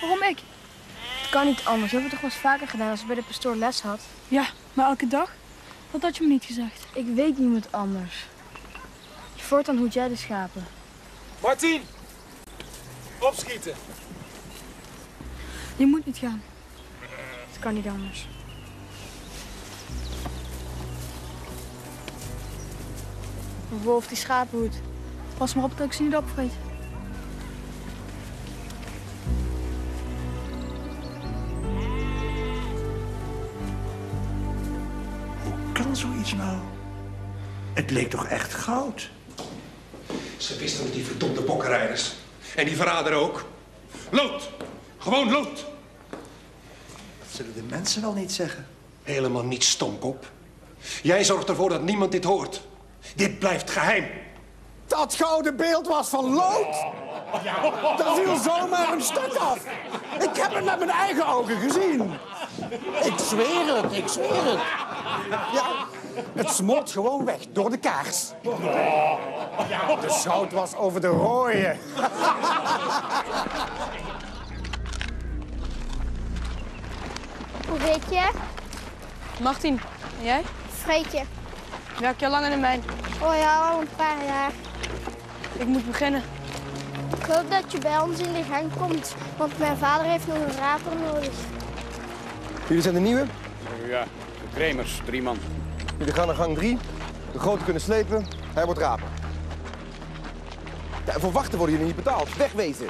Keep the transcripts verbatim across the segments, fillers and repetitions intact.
Waarom ik? Het kan niet anders. We hebben het toch wel eens vaker gedaan als je bij de pastoor les had? Ja, maar elke dag? Dat had je me niet gezegd. Ik weet niemand anders. Voortaan hoed jij de schapen. Martien! Opschieten! Je moet niet gaan. Het kan niet anders. Een wolf die schapenhoed. Pas maar op dat ik ze niet opvreet. Hoe kan zoiets nou? Het leek toch echt goud? Ze wisten met die verdomde bokkenrijders. En die verrader ook. Lood! Gewoon lood! Dat zullen de mensen wel niet zeggen. Helemaal niet, stomkop. Jij zorgt ervoor dat niemand dit hoort. Dit blijft geheim. Dat gouden beeld was van lood. Dat viel zomaar een stuk af. Ik heb het met mijn eigen ogen gezien. Ik zweer het, ik zweer het. Ja, het smolt gewoon weg door de kaars. De schout was over de rooie. Hoe heet je? Martien, en jij? Freetje. Werk je al lang in de mijn? Oh ja, al een paar jaar. Ik moet beginnen. Ik hoop dat je bij ons in de gang komt, want mijn vader heeft nog een raper nodig. Jullie zijn de nieuwe? Ja, de Kremers, drie man. Jullie gaan naar gang drie. De grote kunnen slepen, hij wordt raper. Ja, en voor wachten worden jullie niet betaald. Wegwezen.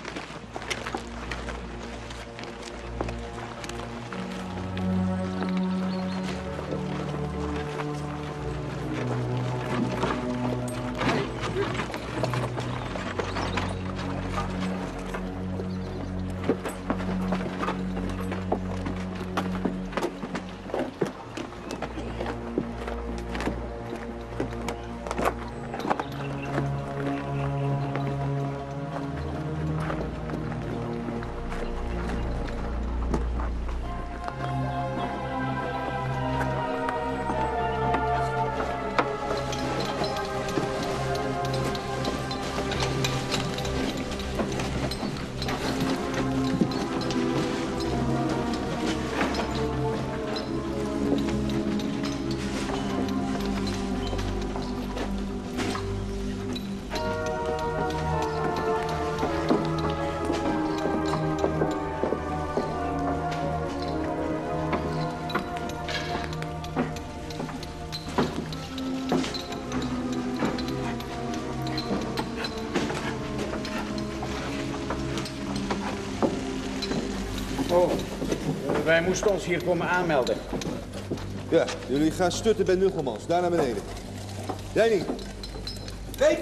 Oh, wij moesten ons hier komen aanmelden. Ja, jullie gaan stutten bij Nugelmans, daar naar beneden. Jij niet. Nee!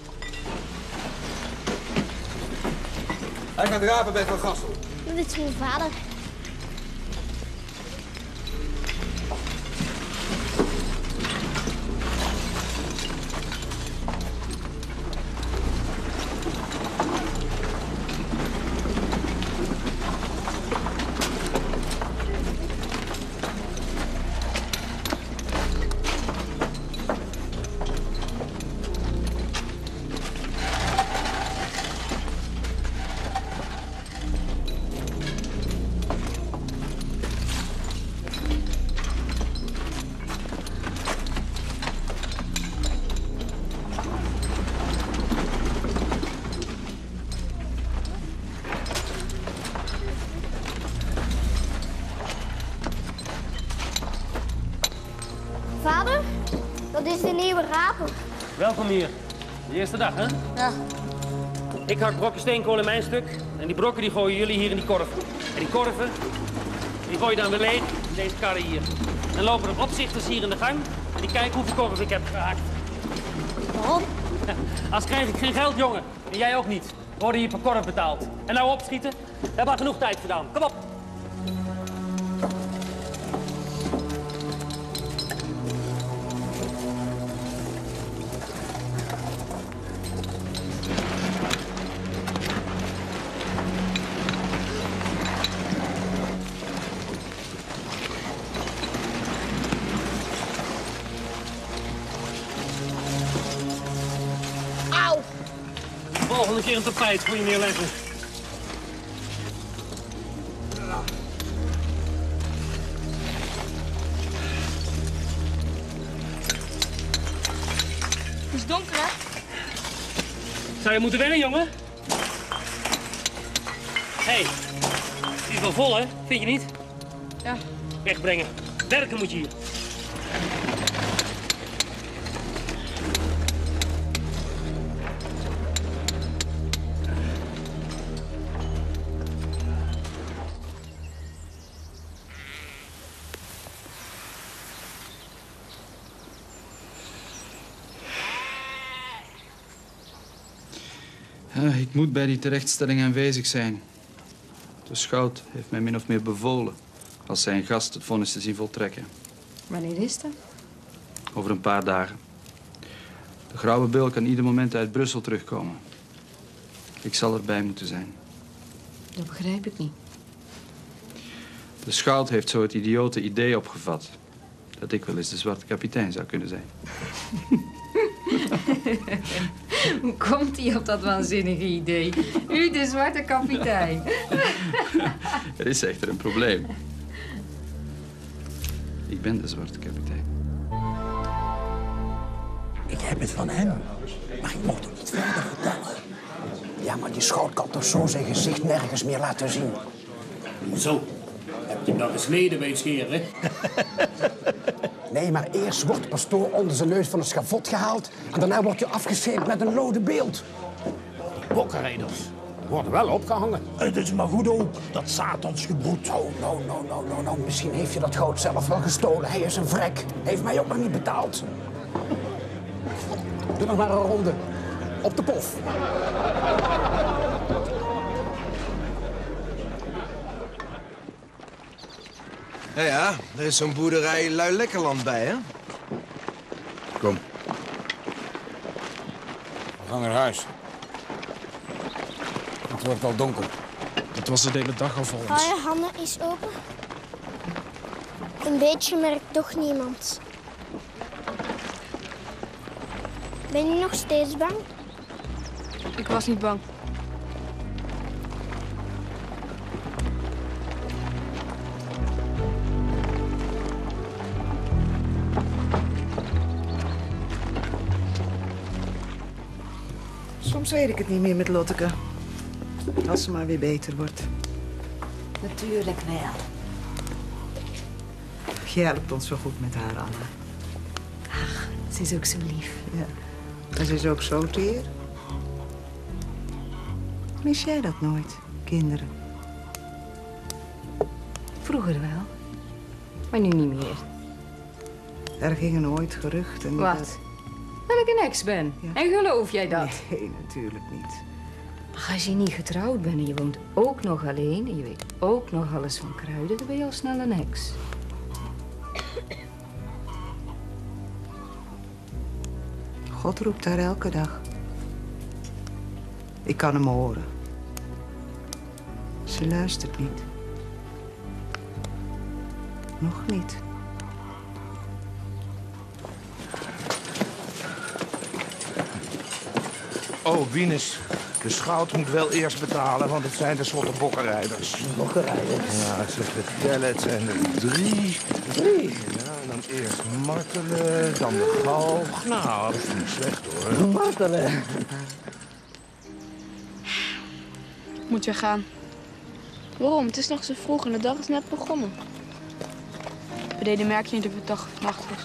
Hij gaat rapen bij Van Gassel. Dit is mijn vader. Vader, dat is de nieuwe raper. Welkom hier. De eerste dag, hè? Ja. Ik hak brokken steenkool in mijn stuk. En die brokken die gooien jullie hier in die korf. En die korven, die gooi je dan weer leeg in deze karren hier. Dan lopen er opzichters hier in de gang. En die kijken hoeveel korf ik heb gehakt. Waarom? Als krijg ik geen geld, jongen. En jij ook niet. We worden hier per korf betaald. En nou opschieten. We hebben al genoeg tijd gedaan. Kom op. Auw! Volgende keer een tapijt voor je neerleggen. donker, hè? Zou je moeten wennen, jongen? Hé, hey, die is wel vol, hè? Vind je niet? Ja. Wegbrengen. Werken moet je hier. Ja, ik moet bij die terechtstelling aanwezig zijn. De schout heeft mij min of meer bevolen als zijn gast het vonnis te zien voltrekken. Wanneer is dat? Over een paar dagen. De grauwe beul kan ieder moment uit Brussel terugkomen. Ik zal erbij moeten zijn. Dat begrijp ik niet. De schout heeft zo het idiote idee opgevat dat ik wel eens de zwarte kapitein zou kunnen zijn. Hoe komt hij op dat waanzinnige idee? U, de zwarte kapitein. Er is echter een probleem. Ik ben de zwarte kapitein. Ik heb het van hem, maar ik mocht het niet verder vertellen. Ja, maar die schout kan toch zo zijn gezicht nergens meer laten zien. Zo, heb je hem dan gesneden bij het scheren? Nee, maar eerst wordt de pastoor onder zijn neus van het schavot gehaald... en daarna wordt hij afgescheept met een lode beeld. Bokkenrijders worden wel opgehangen. Het is maar goed ook, dat Satans gebroed. Oh, nou, nou, nou, nou, nou, misschien heeft je dat goud zelf wel gestolen. Hij is een vrek. Hij heeft mij ook nog niet betaald. Doe nog maar een ronde. Op de pof. Ja, ja, er is zo'n boerderij Luilekkerland bij, hè? Kom. We gaan naar huis. Het wordt al donker. Het was de hele dag al vol ons. Oh ja, Hanne is open. Een beetje merkt toch niemand. Ben je nog steeds bang? Ik was niet bang. Soms weet ik het niet meer met Lotteke. Als ze maar weer beter wordt. Natuurlijk wel. Jij helpt ons zo goed met haar, Anna. Ach, ze is ook zo lief. Ja. En ze is ook zo teer. Mis jij dat nooit, kinderen? Vroeger wel. Maar nu niet meer. Er gingen ooit geruchten. Wat? Dat... Dat ik een ex ben. Ja. En geloof jij dat? Nee, natuurlijk niet. Ach, als je niet getrouwd bent en je woont ook nog alleen... en je weet ook nog alles van kruiden, dan ben je al snel een ex. God roept haar elke dag. Ik kan hem horen. Ze luistert niet. Nog niet. Oh, Wieners. De schout moet wel eerst betalen, want het zijn tenslotte bokkenrijders. Bokkenrijders? Ja, zeg, de tellen, het zijn er drie. Drie? Ja, en dan eerst martelen, dan de galg. Nou, dat is niet slecht, hoor. Martelen? Moet jij gaan? Waarom? Het is nog zo vroeg en de dag is net begonnen. We deden merk je niet of het dag of nacht was.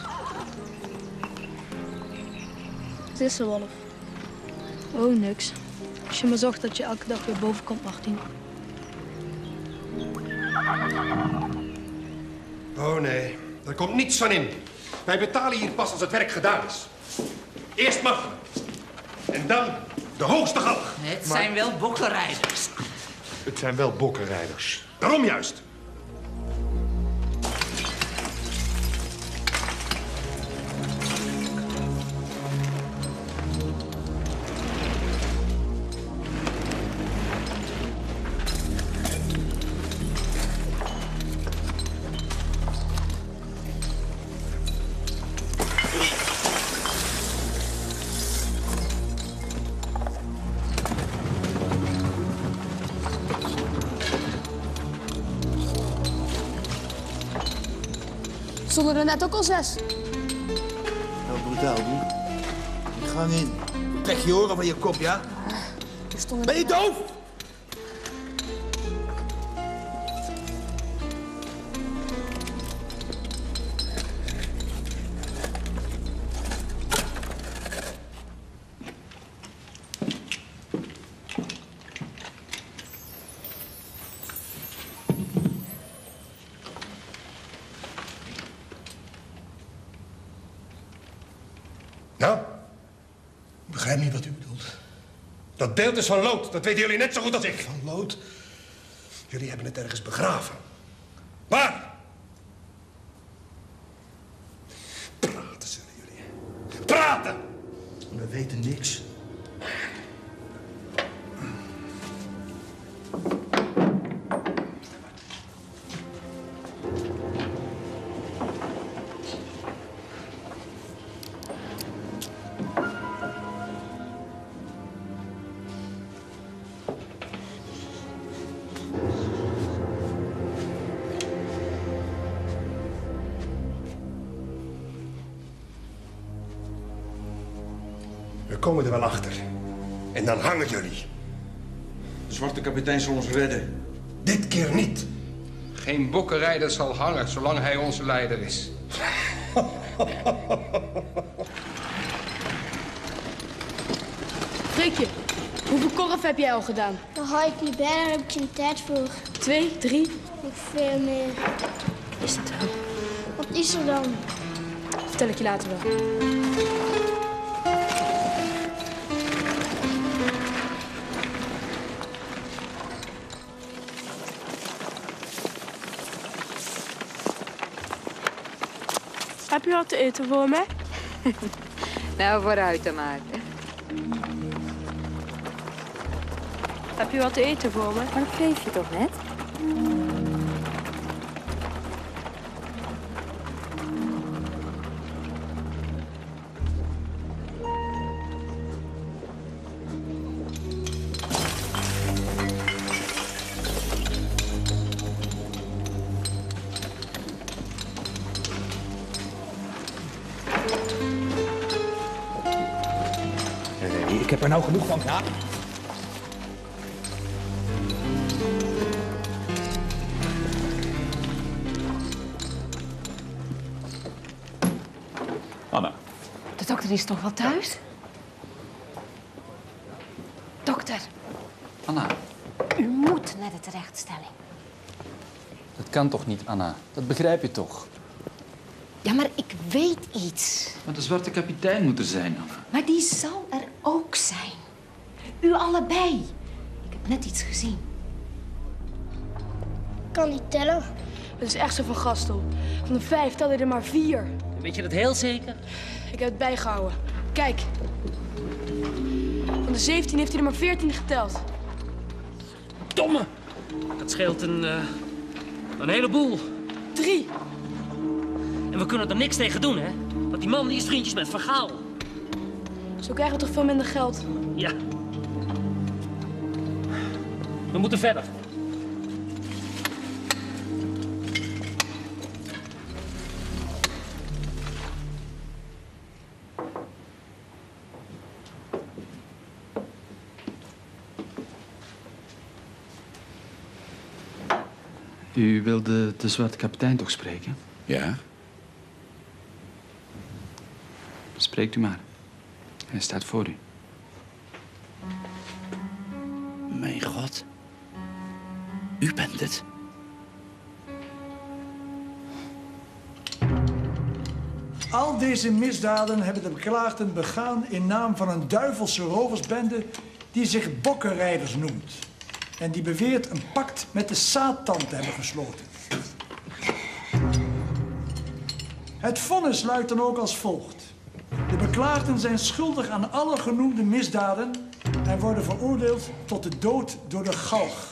Het is zo, Wolf. Oh, niks. Als je maar zorgt dat je elke dag weer boven komt, Martin. Oh nee, er komt niets van in. Wij betalen hier pas als het werk gedaan is. Eerst martelen. En dan de hoogste galg. Het zijn wel bokkenrijders. Het zijn wel bokkenrijders. Daarom juist. Stonden er net ook al zes. Nou, brutaal doen. Ik gang in. Trek je oren van je kop, ja? Ben je doof? Nou? Ik begrijp niet wat u bedoelt. Dat beeld is van lood. Dat weten jullie net zo goed als ik. Van lood? Jullie hebben het ergens begraven. Waar? Praten zullen jullie. Praten! We weten niks. We komen er wel achter. En dan hangen jullie. De zwarte kapitein zal ons redden. Dit keer niet. Geen bokkenrijder zal hangen zolang hij onze leider is. Freekje, hoeveel korf heb jij al gedaan? Daar hou ik niet bij, daar heb ik geen tijd voor. Twee, drie? Nog veel meer. Is het wel? Wat is er dan? Vertel ik je later wel. Heb je wat te eten voor mij? Nou, vooruit dan maar. Heb je wat te eten voor me? Maar dat geef je toch net? Ik heb er nou genoeg van, ja? Anna. De dokter is toch wel thuis? Dokter. Anna. U moet naar de terechtstelling. Dat kan toch niet, Anna? Dat begrijp je toch? Ja, maar ik weet iets. Maar de zwarte kapitein moet er zijn, Anna. Maar die zal er ook zijn. U allebei. Ik heb net iets gezien. Ik kan niet tellen. Het is echt zo van Gastel. Van de vijf telde hij er maar vier. Weet je dat heel zeker? Ik heb het bijgehouden. Kijk. Van de zeventien heeft hij er maar veertien geteld. Domme! Dat scheelt een, uh, een heleboel. Drie. En we kunnen er niks tegen doen, hè? Want die man die is vriendjes met Van Gaal. Zo krijgen we toch veel minder geld? Ja. We moeten verder. U wilde de zwarte kapitein toch spreken? Ja. Spreekt u maar. Hij staat voor u. Mijn god. U bent het. Al deze misdaden hebben de beklaagden begaan in naam van een duivelse roversbende die zich Bokkenrijders noemt. En die beweert een pact met de Satan te hebben gesloten. Het vonnis luidt dan ook als volgt. De beklaagden zijn schuldig aan alle genoemde misdaden en worden veroordeeld tot de dood door de galg.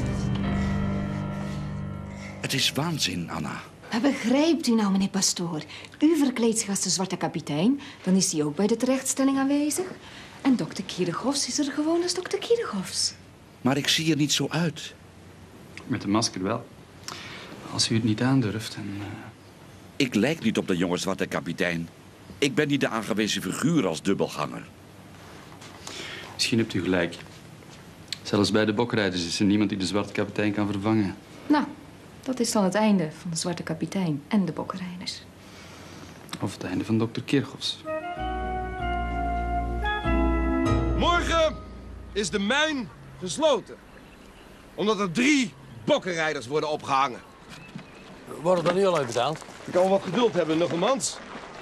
Het is waanzin, Anna. Maar begrijpt u nou, meneer Pastoor? U verkleedt zich als de zwarte kapitein, dan is hij ook bij de terechtstelling aanwezig. En dokter Kierechofs is er gewoon als dokter Kierechofs. Maar ik zie er niet zo uit. Met een masker wel. Als u het niet aandurft, dan... Uh... Ik lijk niet op de jonge zwarte kapitein. Ik ben niet de aangewezen figuur als dubbelganger. Misschien hebt u gelijk. Zelfs bij de bokrijders is er niemand die de zwarte kapitein kan vervangen. Nou, dat is dan het einde van de zwarte kapitein en de bokkenrijders. Of het einde van dokter Kirchhoffs. Morgen is de mijn gesloten. Omdat er drie bokkenrijders worden opgehangen. Worden dan nu al uitbetaald? Ik kan wel wat geduld hebben, Nuggemans.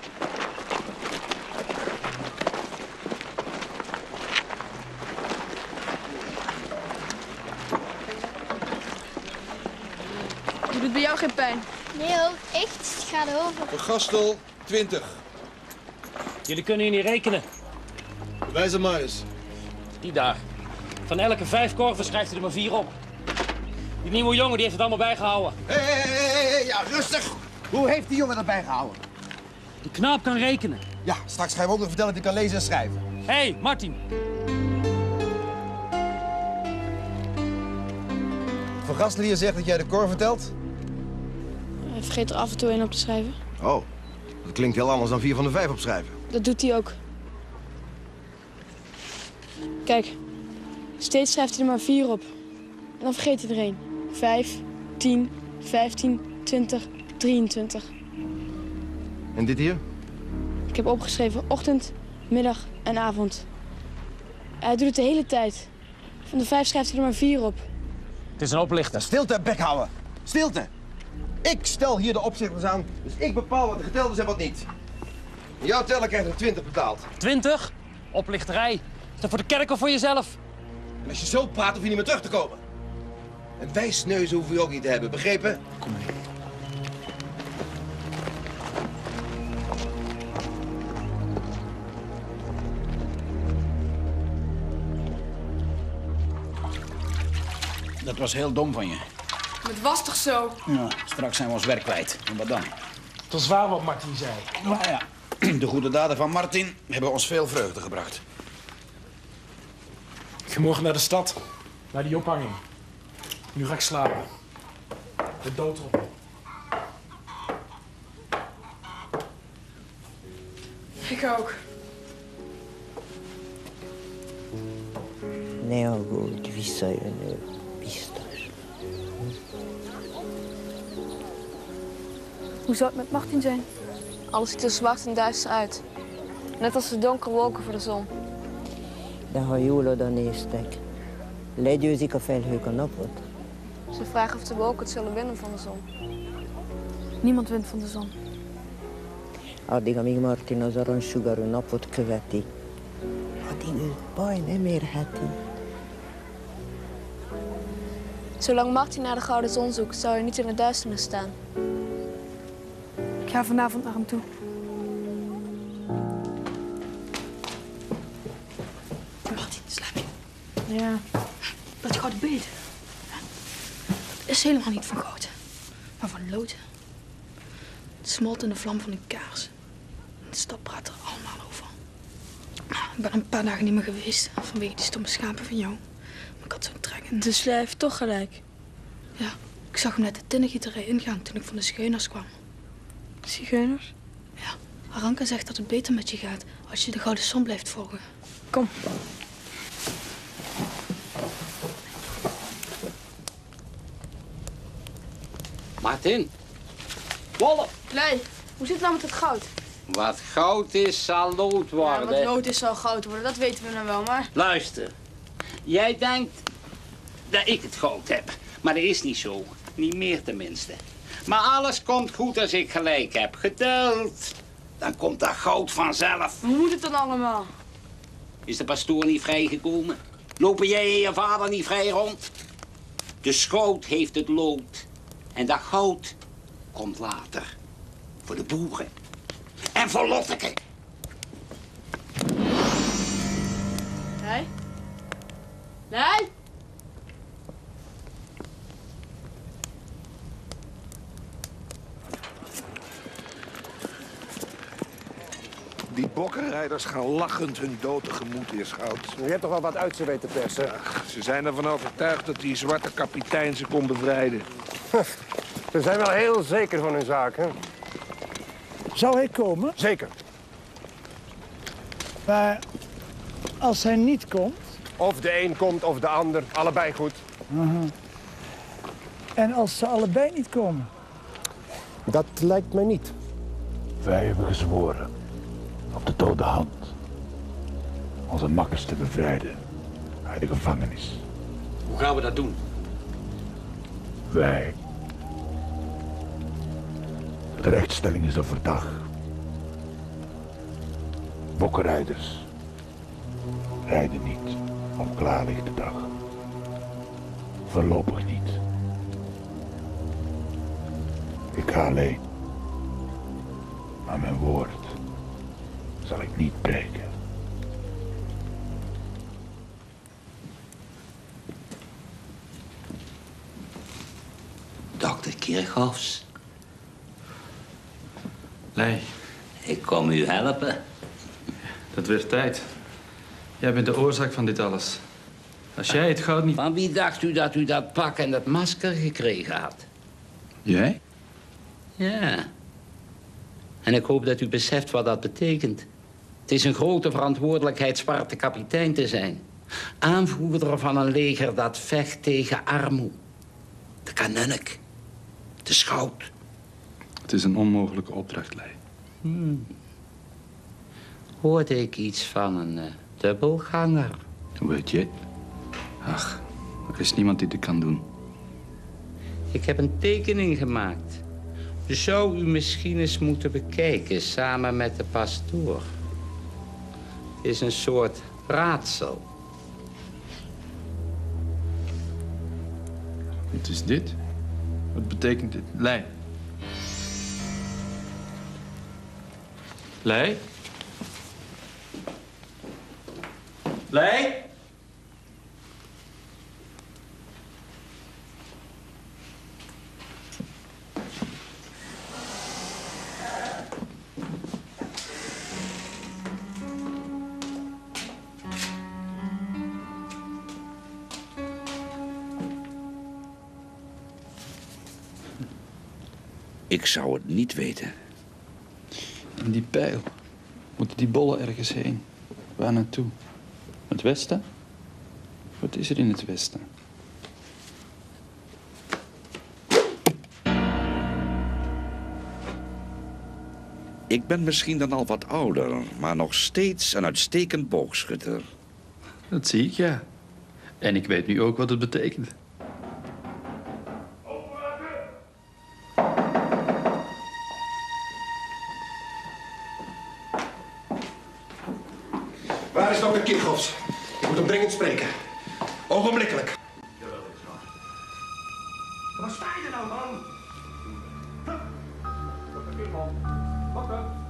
Doet het bij jou geen pijn? Nee hoor, echt. Het gaat over. Voor Gastel, twintig. Jullie kunnen hier niet rekenen. Wijs er maar eens. Die daar. Van elke vijf korven schrijft hij er maar vier op. Die nieuwe jongen die heeft het allemaal bijgehouden. Hé, hé, hé, hé, ja, rustig. Hoe heeft die jongen dat bijgehouden? Die knaap kan rekenen. Ja, straks ga je me ook nog vertellen dat hij kan lezen en schrijven. Hé, hey, Martin. Van Gastel hier zegt dat jij de korf vertelt? Hij vergeet er af en toe één op te schrijven. Oh, dat klinkt heel anders dan vier van de vijf opschrijven. Dat doet hij ook. Kijk, steeds schrijft hij er maar vier op. En dan vergeet hij er één. Vijf, tien, vijftien, twintig, drieëntwintig. En dit hier? Ik heb opgeschreven ochtend, middag en avond. Hij doet het de hele tijd. Van de vijf schrijft hij er maar vier op. Het is een oplichter. Stilte, bek houden. Stilte. Ik stel hier de opzichters aan, dus ik bepaal wat er geteld is en wat niet. En jouw teller krijgt er twintig betaald. twintig? Oplichterij. Is dat voor de kerk of voor jezelf? En als je zo praat, hoef je niet meer terug te komen. En wijsneuzen hoeven we ook niet te hebben, begrepen? Kom mee. Dat was heel dom van je. Het was toch zo? Ja, straks zijn we ons werk kwijt. En wat dan? Het was waar wat Martin zei. Nou ja, de goede daden van Martin hebben ons veel vreugde gebracht. Ik ga morgen naar de stad. Naar die ophanging. Nu ga ik slapen. De dood op. Ik ook. Ne aggódj, visszajön ő, biztos. Hoe zou het met Martin zijn? Alles ziet er zwart en duister uit. Net als de donkere wolken voor de zon. De ha jól oda néztek, legyőzik a felhők a napot? Ze vragen of de wolken het zullen winnen van de zon. Niemand wint van de zon. Addig, amíg Martin az aranysugarú napot követi, addig őt baj nem érheti. Zolang Martin naar de gouden zon zoekt, zou hij niet in de duisternis staan. Ik ga vanavond naar hem toe. Martin, slaap je? Ja. Dat gouden beet. Dat is helemaal niet van goud, maar van lood. Het smolt in de vlam van een kaars. De stad praat er allemaal over. Ik ben een paar dagen niet meer geweest vanwege die stomme schapen van jou. Maar ik had zo'n trek in. Dus jij heeft toch gelijk? Ja, ik zag hem net de tinnengieterij ingaan toen ik van de zigeuners kwam. Zigeuners? Ja, Aranka zegt dat het beter met je gaat als je de gouden zon blijft volgen. Kom. Martin. Wolle. Nee, hoe zit het nou met het goud? Wat goud is, zal lood worden. Ja, wat lood is, zal goud worden. Dat weten we nou wel, maar... Luister. Jij denkt dat ik het goud heb. Maar dat is niet zo. Niet meer tenminste. Maar alles komt goed als ik gelijk heb. Geduld. Dan komt dat goud vanzelf. Hoe moet het dan allemaal? Is de pastoor niet vrijgekomen? Lopen jij en je vader niet vrij rond? De schout heeft het lood. En dat goud komt later. Voor de boeren. En voor Lotteke. Nee? Nee? Die bokkenrijders gaan lachend hun dood tegemoet, heer Schout. Je hebt toch wel wat uit ze weten persen? Ach, ze zijn ervan overtuigd dat die zwarte kapitein ze kon bevrijden. Ze zijn wel heel zeker van hun zaak, hè? Zou hij komen? Zeker. Maar als hij niet komt... Of de een komt of de ander, allebei goed. Aha. En als ze allebei niet komen? Dat lijkt mij niet. Wij hebben gezworen op de dode hand onze makkers te bevrijden uit de gevangenis. Hoe gaan we dat doen? Wij. De rechtstelling is overdag. Bokkenrijders rijden niet op klaarlichte dag. Voorlopig niet. Ik ga alleen. Maar mijn woord zal ik niet breken. Dokter Kirchhoffs. Lei. Ik kom u helpen. Dat werd tijd. Jij bent de oorzaak van dit alles. Als jij het goud niet... Van wie dacht u dat u dat pak en dat masker gekregen had? Jij? Ja. En ik hoop dat u beseft wat dat betekent. Het is een grote verantwoordelijkheid zwarte kapitein te zijn. Aanvoerder van een leger dat vecht tegen armoede. De kanunnik. De schout. Het is een onmogelijke opdracht, Lei. Hmm. Hoorde ik iets van een uh, dubbelganger? Hoe weet je? Ach, er is niemand die dit kan doen. Ik heb een tekening gemaakt. Zou u misschien eens moeten bekijken samen met de pastoor. Het is een soort raadsel. Wat is dit? Wat betekent dit? Lei. Lei? Lei? Ik zou het niet weten. En die pijl. Moeten die bollen ergens heen? Waar naartoe? Het westen? Wat is er in het westen? Ik ben misschien dan al wat ouder, maar nog steeds een uitstekend boogschutter. Dat zie ik, ja. En ik weet nu ook wat het betekent. Waar is dokter Kirchhoffs? Ik moet hem dringend spreken. Ogenblikkelijk. Waar sta je nou, man? Dokter Kirchhoff. Dokter.